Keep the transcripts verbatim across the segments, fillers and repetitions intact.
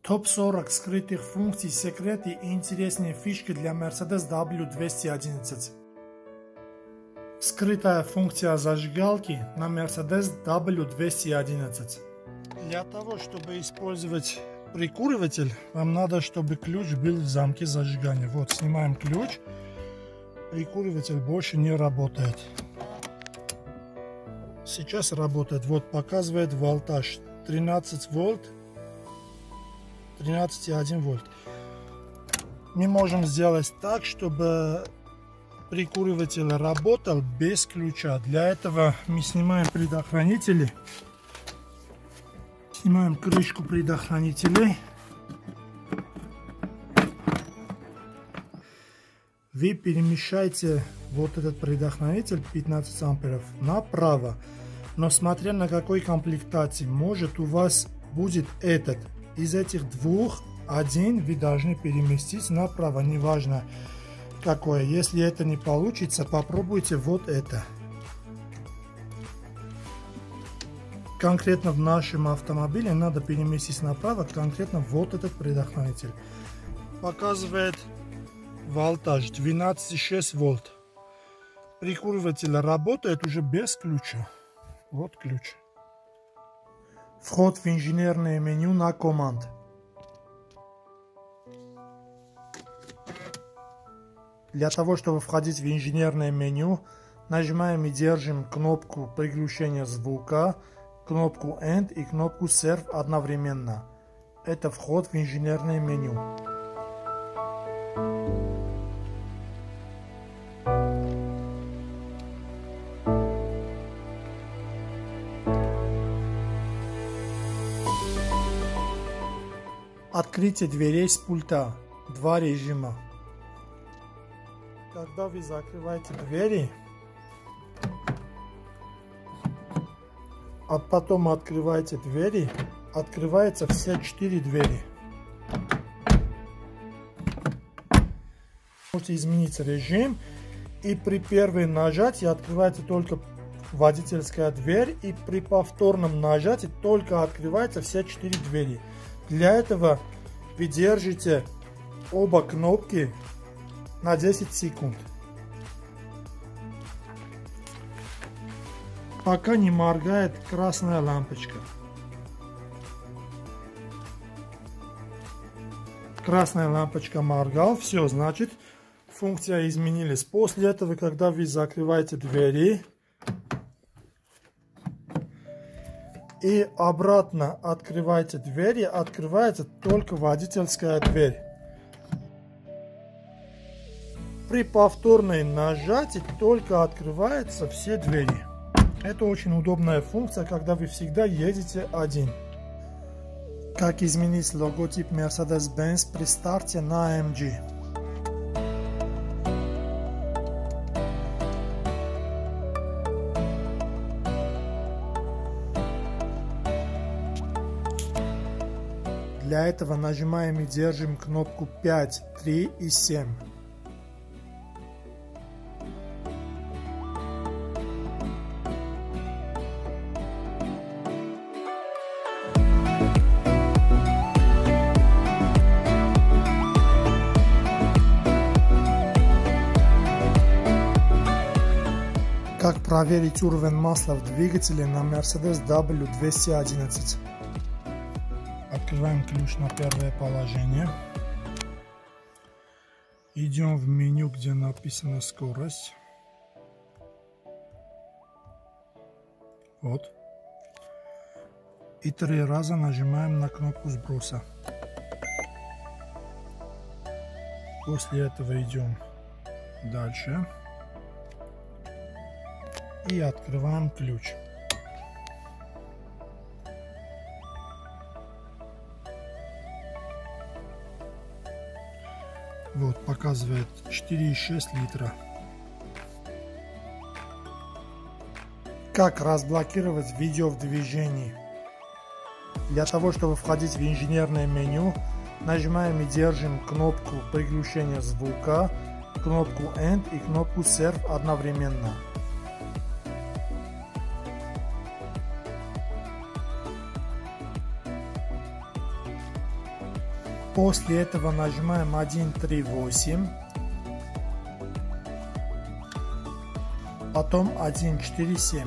топ сорок скрытых функций, секреты и интересные фишки для Mercedes дабл ю двести одиннадцать. Скрытая функция зажигалки на Mercedes дабл ю двести одиннадцать. Для того, чтобы использовать прикуриватель, вам надо, чтобы ключ был в замке зажигания. Вот, снимаем ключ. Прикуриватель больше не работает. Сейчас работает. Вот, показывает волтаж тринадцать вольт. тринадцать и один вольт. Мы можем сделать так, чтобы прикуриватель работал без ключа. Для этого мы снимаем предохранители. Снимаем крышку предохранителей. Вы перемещаете вот этот предохранитель пятнадцать амперов направо. Но смотря на какой комплектации, может у вас будет этот. Из этих двух один вы должны переместить направо, неважно какое. Если это не получится, попробуйте вот это. Конкретно в нашем автомобиле надо переместить направо, конкретно вот этот предохранитель. Показывает волтаж двенадцать и шесть вольт. Прикуриватель работает уже без ключа. Вот ключ. Вход в инженерное меню на команд. Для того, чтобы входить в инженерное меню, нажимаем и держим кнопку приглушения звука, кнопку End и кнопку Serve одновременно. Это вход в инженерное меню. Открытие дверей с пульта. Два режима. Когда вы закрываете двери, а потом открываете двери, открываются все четыре двери. Можете изменить режим, и при первом нажатии открывается только водительская дверь, и при повторном нажатии только открываются все четыре двери. Для этого вы держите оба кнопки на десять секунд. Пока не моргает красная лампочка. Красная лампочка моргала, все, значит, функция изменилась. После этого, когда вы закрываете двери и обратно открываете двери, открывается только водительская дверь. При повторной нажатии только открываются все двери. Это очень удобная функция, когда вы всегда едете один. Как изменить логотип Mercedes-Benz при старте на эм джи? Для этого нажимаем и держим кнопку пять, три и семь. Как проверить уровень масла в двигателе на Mercedes дабл ю двести одиннадцать? Открываем ключ на первое положение. Идем в меню, где написано скорость. Вот. И три раза нажимаем на кнопку сброса. После этого идем дальше. И открываем ключ. Вот, показывает четыре и шесть литра. Как разблокировать видео в движении? Для того, чтобы входить в инженерное меню, нажимаем и держим кнопку приглушения звука, кнопку End и кнопку Serve одновременно. После этого нажимаем один три восемь, потом один четыре семь.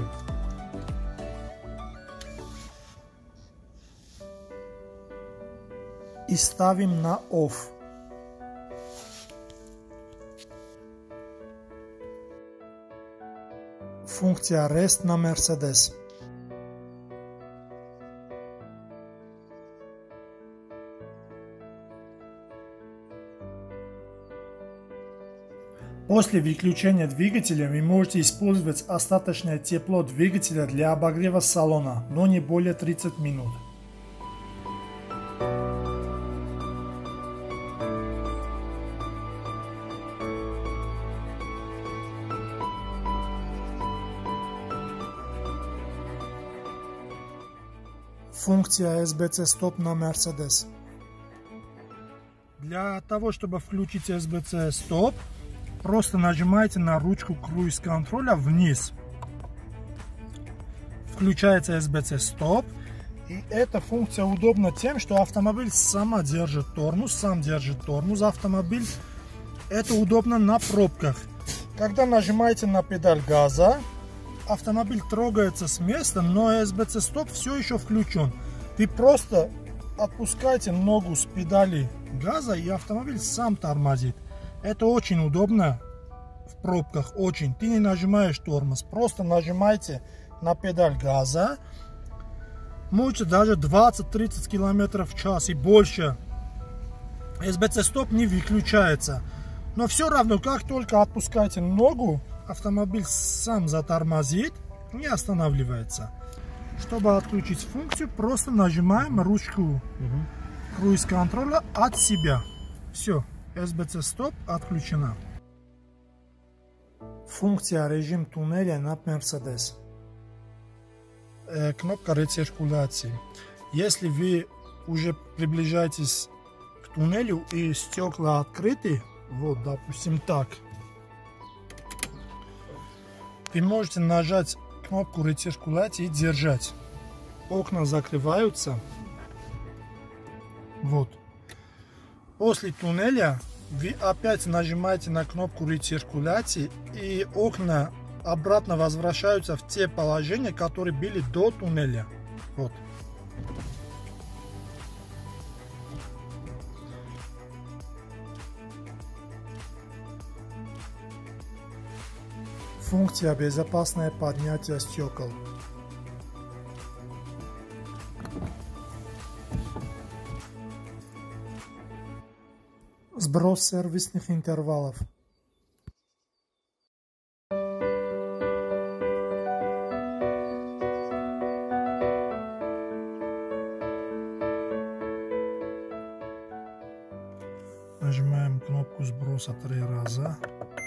И ставим на Off. Функция Rest на Mercedes. После выключения двигателя вы можете использовать остаточное тепло двигателя для обогрева салона, но не более тридцати минут. Функция эс би си Stop на Mercedes. Для того, чтобы включить эс би си Stop, просто нажимаете на ручку круиз-контроля вниз. Включается эс би си Stop. И эта функция удобна тем, что автомобиль сама держит тормоз, сам держит тормоз автомобиль. Это удобно на пробках. Когда нажимаете на педаль газа, автомобиль трогается с места, но эс би си Stop все еще включен. Вы просто отпускаете ногу с педали газа, и автомобиль сам тормозит. Это очень удобно в пробках, очень. Ты не нажимаешь тормоз, просто нажимаете на педаль газа. Можете даже двадцать-тридцать километров в час и больше. эс би си Stop не выключается. Но все равно, как только отпускаете ногу, автомобиль сам затормозит, не останавливается. Чтобы отключить функцию, просто нажимаем ручку круиз-контроля от себя. Все, эс би си Stop отключена. Функция режим туннеля на Mercedes. Э, кнопка рециркуляции. Если вы уже приближаетесь к туннелю и стекла открыты, вот, допустим, так, вы можете нажать кнопку рециркуляции и держать. Окна закрываются. Вот. После туннеля вы опять нажимаете на кнопку рециркуляции, и окна обратно возвращаются в те положения, которые были до туннеля. Вот. Функция безопасное поднятие стекол. Сброс сервисных интервалов. Нажимаем кнопку сброса три раза.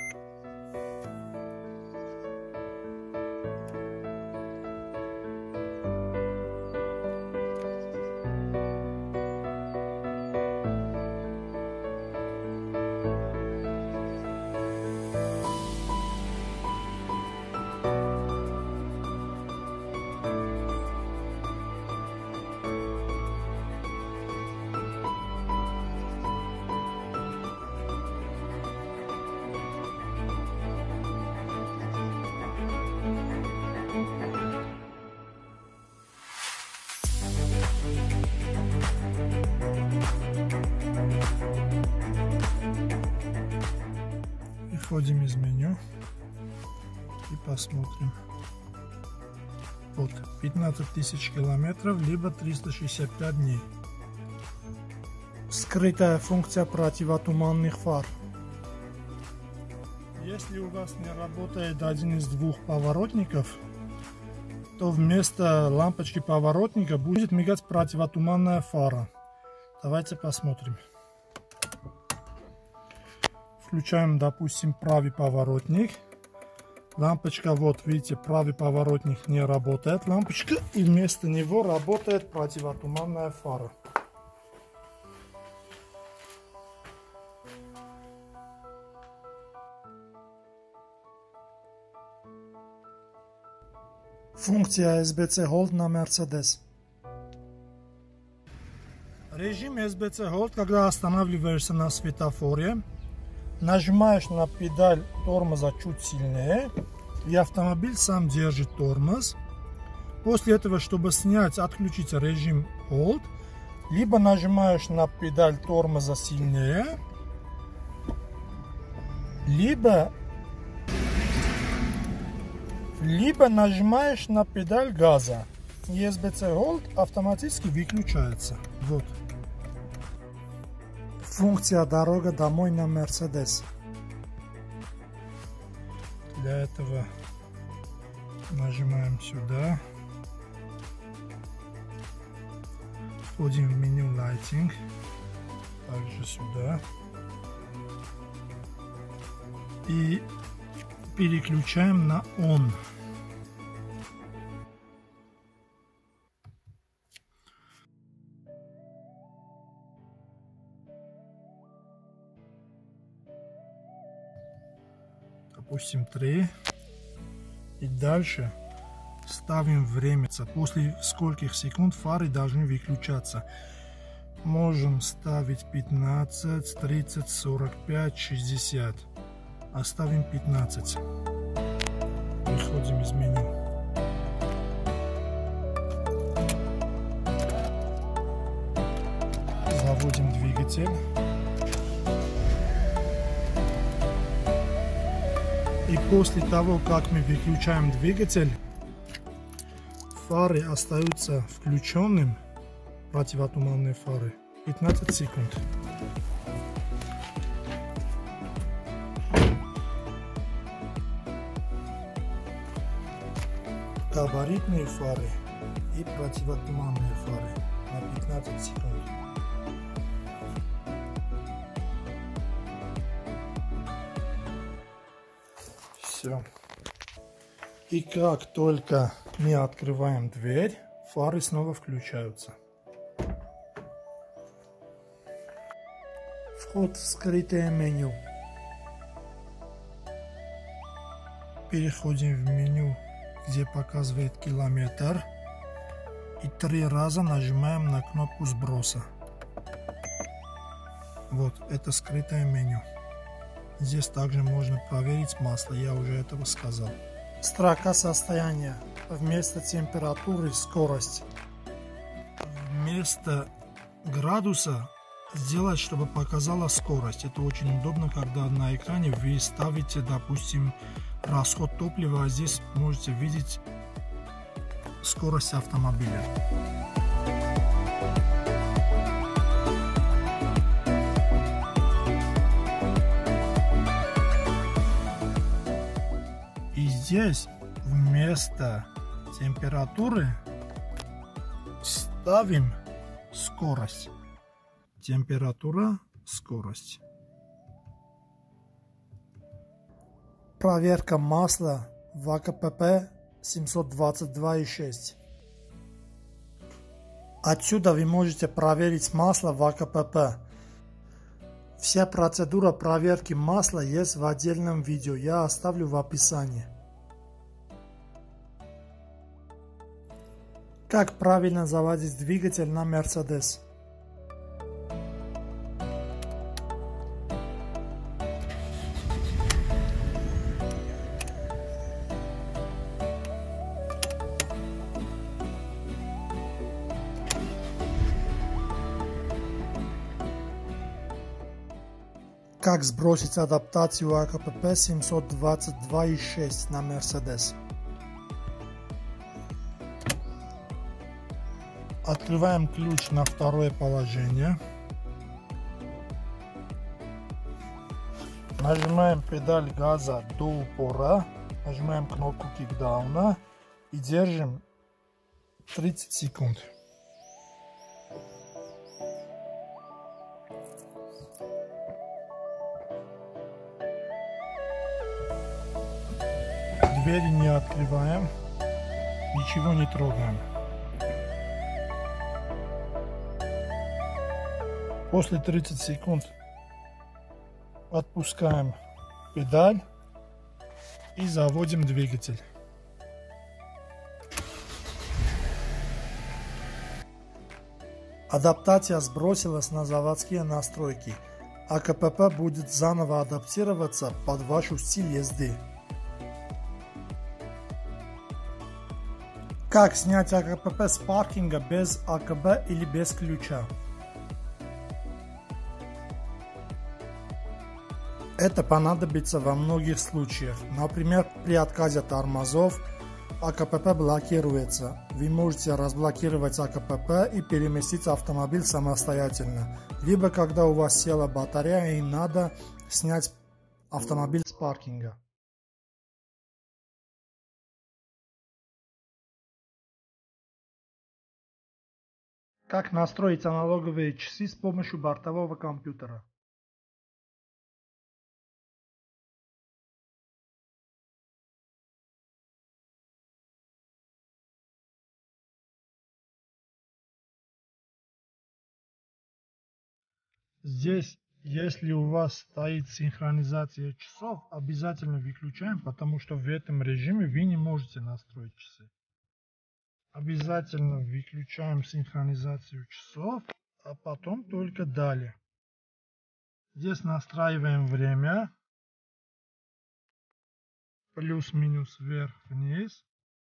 Входим из меню и посмотрим. Вот, пятнадцать тысяч километров, либо триста шестьдесят пять дней. Скрытая функция противотуманных фар. Если у вас не работает один из двух поворотников, то вместо лампочки поворотника будет мигать противотуманная фара. Давайте посмотрим. Включаем, допустим, правый поворотник. Лампочка, вот видите, правый поворотник не работает. Лампочка, и вместо него работает противотуманная фара. Функция эс би си Hold на Mercedes. Режим эс би си Hold, когда останавливаешься на светофоре, нажимаешь на педаль тормоза чуть сильнее, и автомобиль сам держит тормоз. После этого, чтобы снять, отключить режим Hold, либо нажимаешь на педаль тормоза сильнее, либо, либо нажимаешь на педаль газа. И эс би си Hold автоматически выключается. Вот. Функция дорога домой на Mercedes. Для этого нажимаем сюда. Входим в меню Lighting. Также сюда. И переключаем на On. Допустим, три. И дальше ставим время. После скольких секунд фары должны выключаться. Можем ставить пятнадцать, тридцать, сорок пять, шестьдесят. Оставим пятнадцать. Выходим из меню. Заводим двигатель. И после того, как мы выключаем двигатель, фары остаются включенным, противотуманные фары, пятнадцать секунд. Габаритные фары и противотуманные фары на пятнадцать секунд. Все. И как только мы открываем дверь, фары снова включаются. Вход в скрытое меню. Переходим в меню, где показывает километр, и три раза нажимаем на кнопку сброса. Вот, это скрытое меню. Здесь также можно проверить масло, я уже этого сказал. Строка состояния. Вместо температуры скорость. Вместо градуса сделать, чтобы показала скорость. Это очень удобно, когда на экране вы ставите, допустим, расход топлива, а здесь можете видеть скорость автомобиля. И здесь вместо температуры ставим скорость. Температура, скорость. Проверка масла в а ка пэ пэ семьсот двадцать два и шесть. Отсюда вы можете проверить масло в а ка пэ пэ. Вся процедура проверки масла есть в отдельном видео, я оставлю в описании. Как правильно заводить двигатель на Mercedes? Как сбросить адаптацию а ка пэ пэ семьсот двадцать два и шесть на Mercedes? Открываем ключ на второе положение. Нажимаем педаль газа до упора. Нажимаем кнопку кикдауна и держим тридцать секунд. Двери не открываем, ничего не трогаем. После тридцати секунд отпускаем педаль и заводим двигатель. Адаптация сбросилась на заводские настройки. АКПП будет заново адаптироваться под вашу стиль езды. Как снять АКПП с паркинга без АКБ или без ключа? Это понадобится во многих случаях. Например, при отказе тормозов АКПП блокируется. Вы можете разблокировать АКПП и переместить автомобиль самостоятельно. Либо когда у вас села батарея и надо снять автомобиль с паркинга. Как настроить аналоговые часы с помощью бортового компьютера? Здесь, если у вас стоит синхронизация часов, обязательно выключаем, потому что в этом режиме вы не можете настроить часы. Обязательно выключаем синхронизацию часов, а потом только далее. Здесь настраиваем время. Плюс-минус вверх-вниз.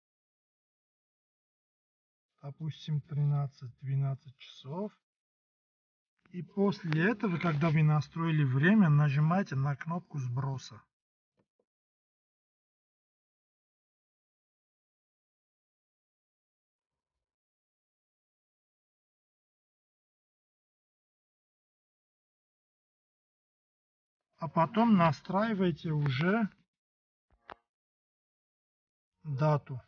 Допустим, тринадцать-двенадцать часов. И после этого, когда вы настроили время, нажимаете на кнопку сброса. А потом настраивайте уже дату.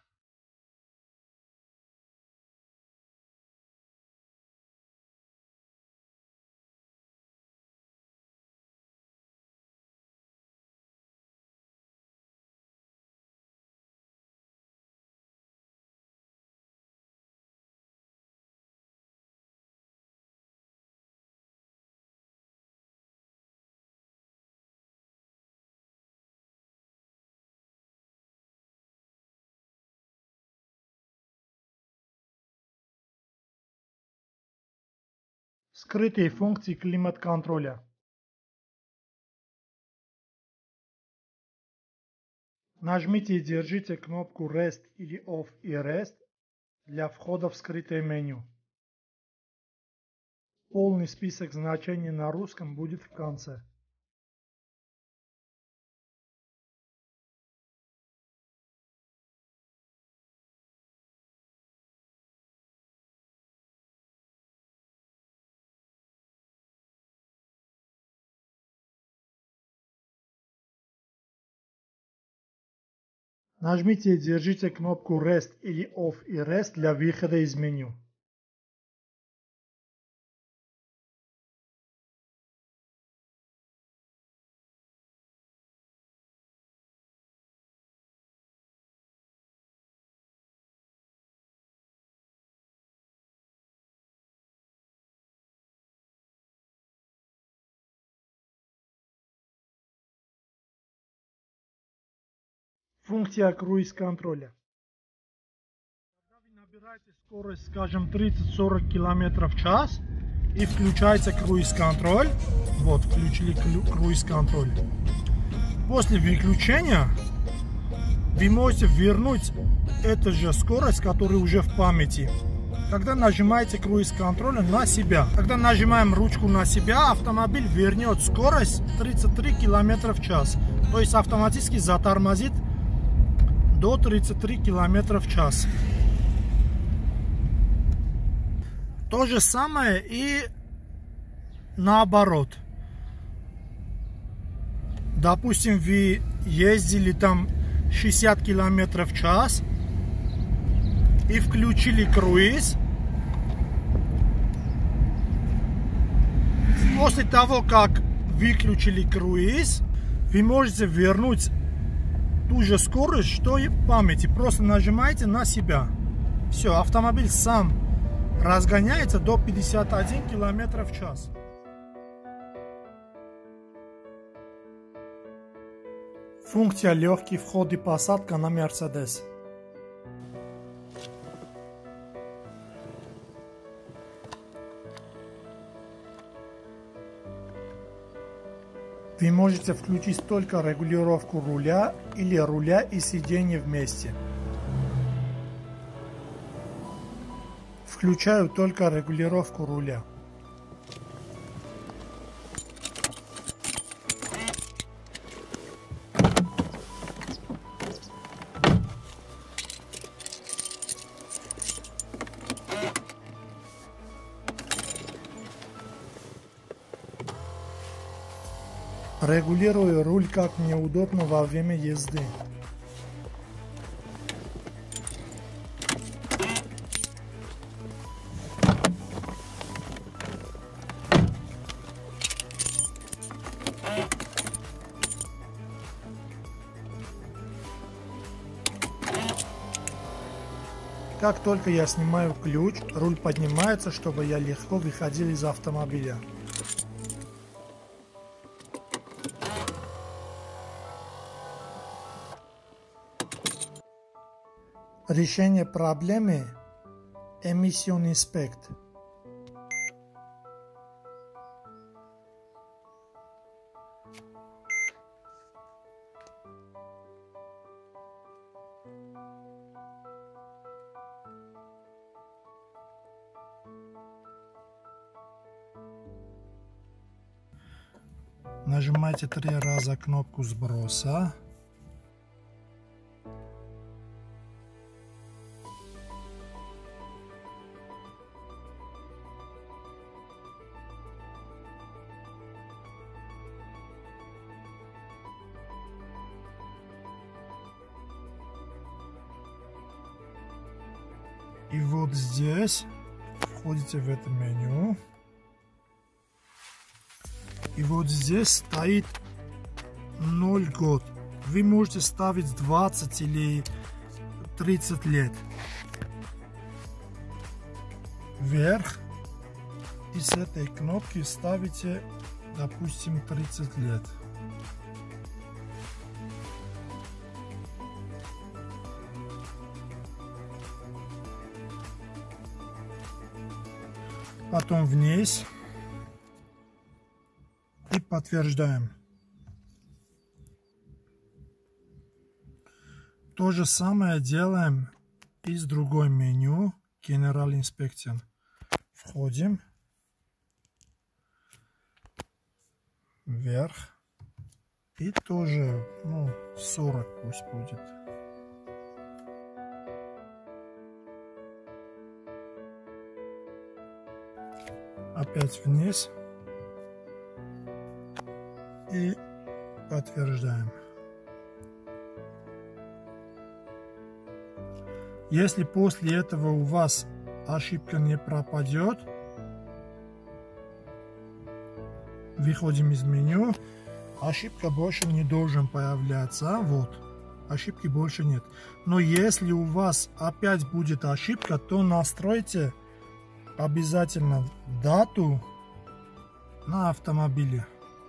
Скрытые функции климат-контроля. Нажмите и держите кнопку Rest или Off и Rest для входа в скрытое меню. Полный список значений на русском будет в конце. Нажмите и держите кнопку Rest или Off и Rest для выхода из меню. Функция круиз-контроля. Когда вы набираете скорость, скажем, тридцать-сорок километров в час и включаете круиз-контроль, вот, включили круиз-контроль. После выключения вы можете вернуть эту же скорость, которая уже в памяти. Когда нажимаете круиз-контроль на себя. Когда нажимаем ручку на себя, автомобиль вернет скорость тридцать три километра в час. То есть автоматически затормозит до тридцати трёх километров в час. То же самое и наоборот. Допустим, вы ездили там шестьдесят километров в час и включили круиз. После того, как выключили круиз, вы можете вернуть ту же скорость, что и в памяти. Просто нажимаете на себя. Все, автомобиль сам разгоняется до пятидесяти одного километра в час. Функция легкий вход и посадка на Мерседес. Вы можете включить только регулировку руля или руля и сиденья вместе. Включаю только регулировку руля. Регулирую руль как мне удобно во время езды. Как только я снимаю ключ, руль поднимается, чтобы я легко выходил из автомобиля. Решение проблемы – Emission Inspect. Нажимайте три раза кнопку сброса. И вот здесь входите в это меню. И вот здесь стоит ноль год. Вы можете ставить двадцать или тридцать лет. Вверх. И с этой кнопки ставите, допустим, тридцать лет. Потом вниз и подтверждаем. То же самое делаем и с другой меню General Inspection. Входим вверх и тоже, ну, сорок пусть будет. Опять вниз и подтверждаем. Если после этого у вас ошибка не пропадет, выходим из меню. Ошибка больше не должен появляться. Вот, ошибки больше нет. Но если у вас опять будет ошибка, то настройте обязательно дату на автомобиле.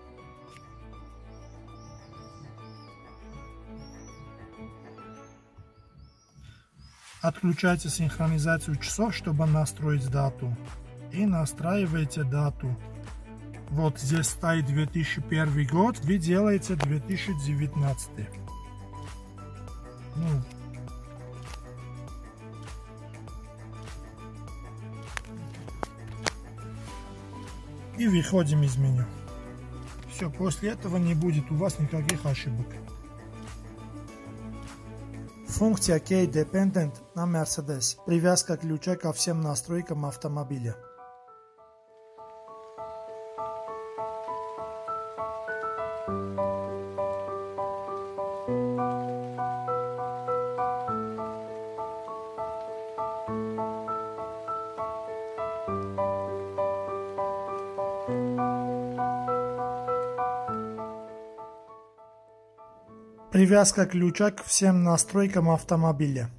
Отключайте синхронизацию часов, чтобы настроить дату. И настраивайте дату. Вот здесь стоит две тысячи первый год, вы делаете две тысячи девятнадцатый. Ну, и выходим из меню. Все, после этого не будет у вас никаких ошибок. Функция Key Dependent на Mercedes. Привязка ключа ко всем настройкам автомобиля. Привязка ключа к всем настройкам автомобиля.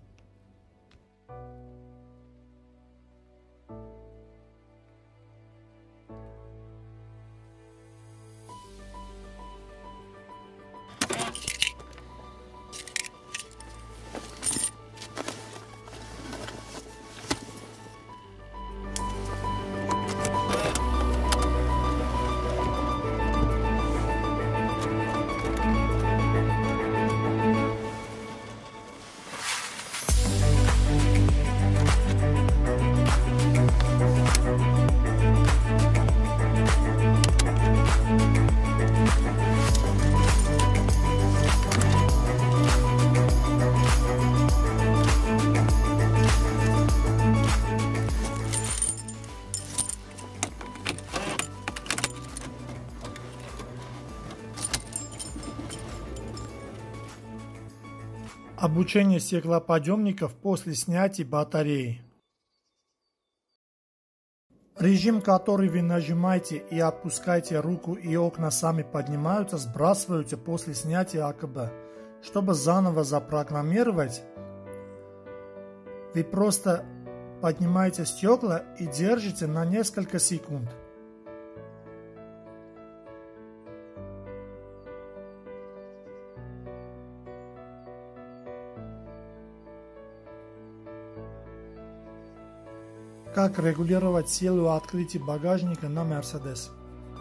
Обучение стеклоподъемников после снятия батареи. Режим, который вы нажимаете и опускаете руку, и окна сами поднимаются, сбрасываются после снятия а ка бэ. Чтобы заново запрограммировать, вы просто поднимаете стекла и держите на несколько секунд. Как регулировать силу открытия багажника на Mercedes.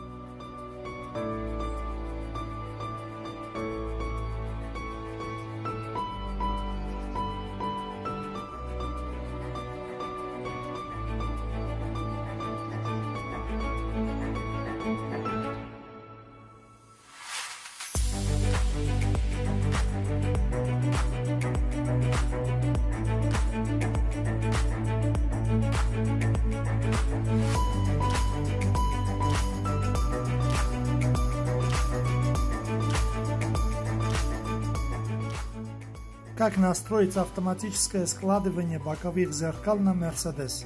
Как настроить автоматическое складывание боковых зеркал на Mercedes.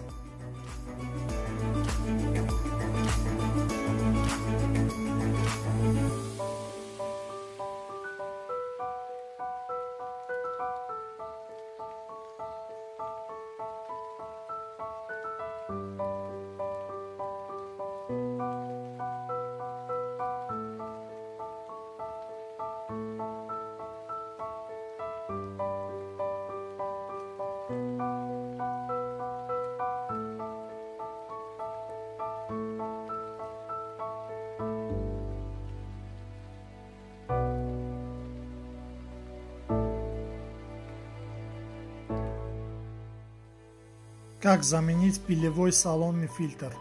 Как заменить пилевой салонный фильтр.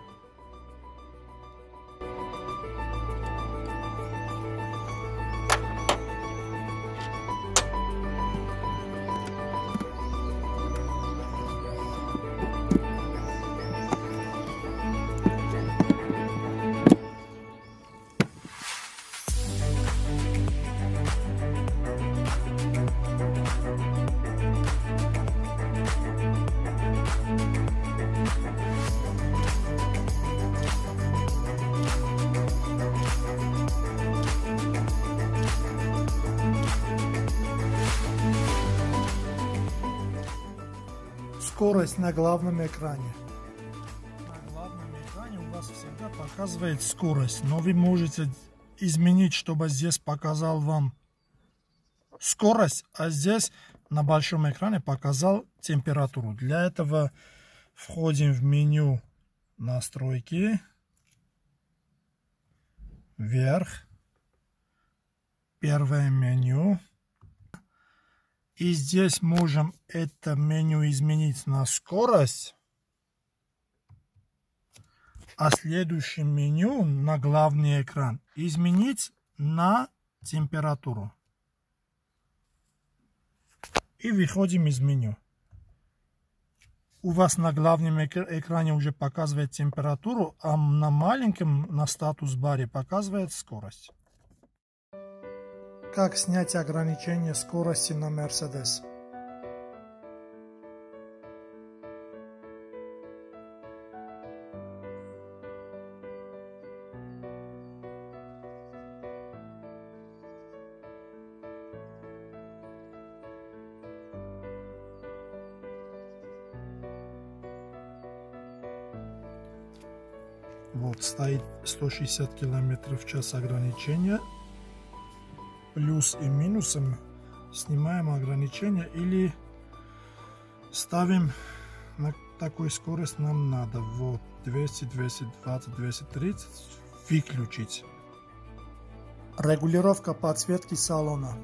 Скорость на главном экране. На главном экране у вас всегда показывает скорость, но вы можете изменить, чтобы здесь показал вам скорость, а здесь на большом экране показал температуру. Для этого входим в меню настройки, вверх, первое меню. И здесь можем это меню изменить на скорость, а следующее меню на главный экран изменить на температуру. И выходим из меню. У вас на главном экране уже показывает температуру, а на маленьком, на статус-баре показывает скорость. Как снять ограничение скорости на Mercedes. Вот стоит сто шестьдесят километров в час ограничения. Плюс и минусом снимаем ограничения или ставим на такую скорость нам надо. Вот двести, двести двадцать, двести тридцать. Выключить. Регулировка подсветки салона.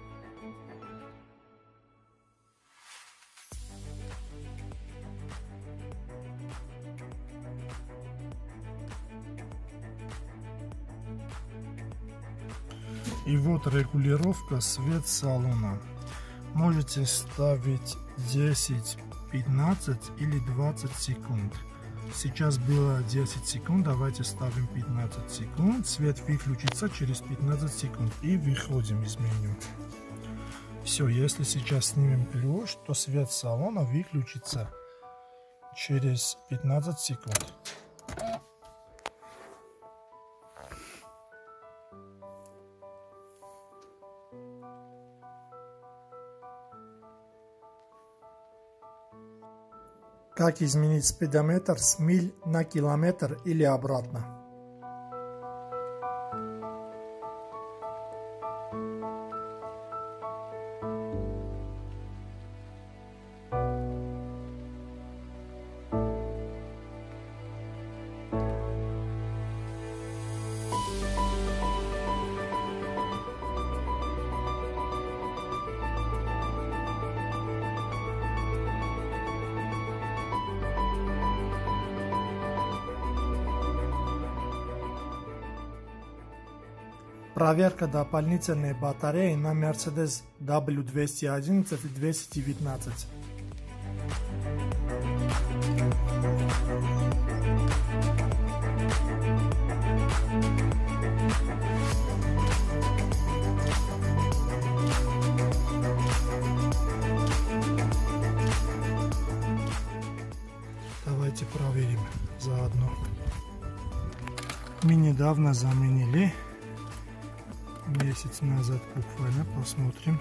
И вот регулировка свет салона. Можете ставить десять, пятнадцать или двадцать секунд. Сейчас было десять секунд, давайте ставим пятнадцать секунд. Свет выключится через пятнадцать секунд и выходим из меню. Все, если сейчас снимем ключ, то свет салона выключится через пятнадцать секунд. Как изменить спидометр с миль на километр или обратно? Проверка дополнительной батареи на Mercedes дабл ю двести одиннадцать и двести девятнадцать. Давайте проверим заодно. Мы недавно заменили. Месяц назад буквально, посмотрим.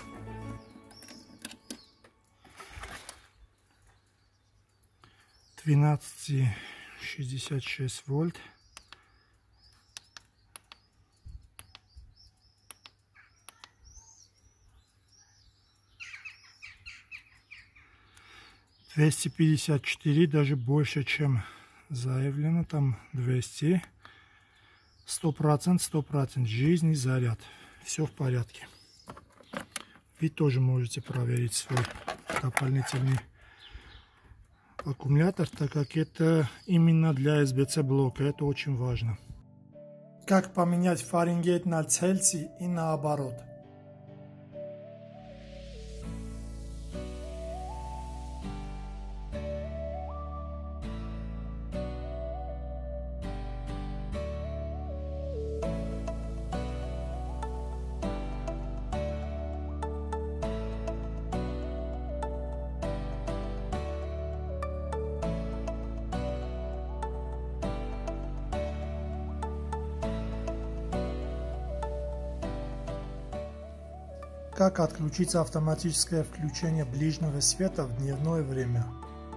двенадцать шестьдесят шесть вольт. двести пятьдесят четыре, даже больше, чем заявлено, там двести. Сто процентов, сто процентов жизнь и заряд. Все в порядке. Вы тоже можете проверить свой дополнительный аккумулятор, так как это именно для эс би си блока. Это очень важно. Как поменять Фаренгейт на Цельсий и наоборот? Как отключить автоматическое включение ближнего света в дневное время?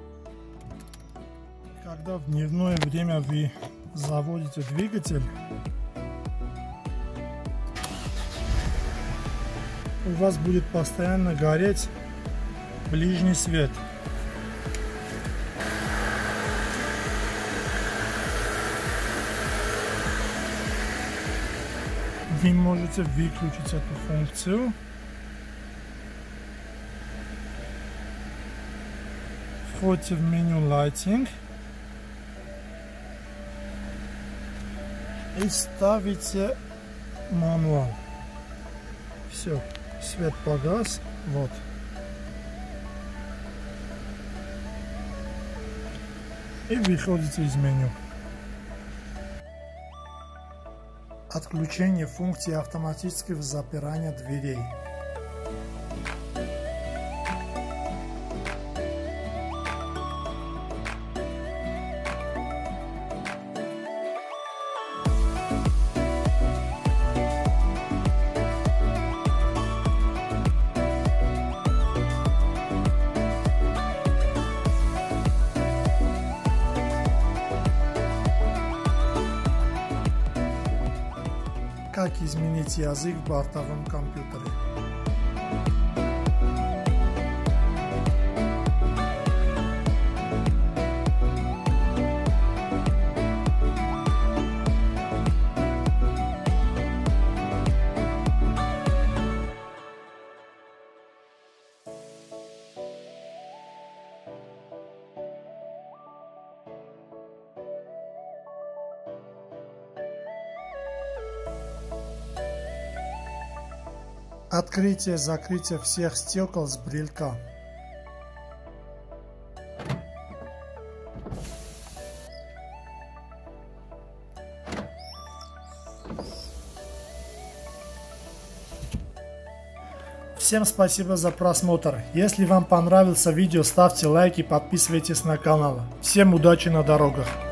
Когда в дневное время вы заводите двигатель, у вас будет постоянно гореть ближний свет. Вы можете выключить эту функцию. Входите в меню Lighting и ставите мануал. Все, свет погас. Вот. И выходите из меню. Отключение функции автоматического запирания дверей. Как изменить язык в бортовом компьютере? Открытие-закрытие всех стекол с брелка. Всем спасибо за просмотр. Если вам понравился видео, ставьте лайки, подписывайтесь на канал. Всем удачи на дорогах.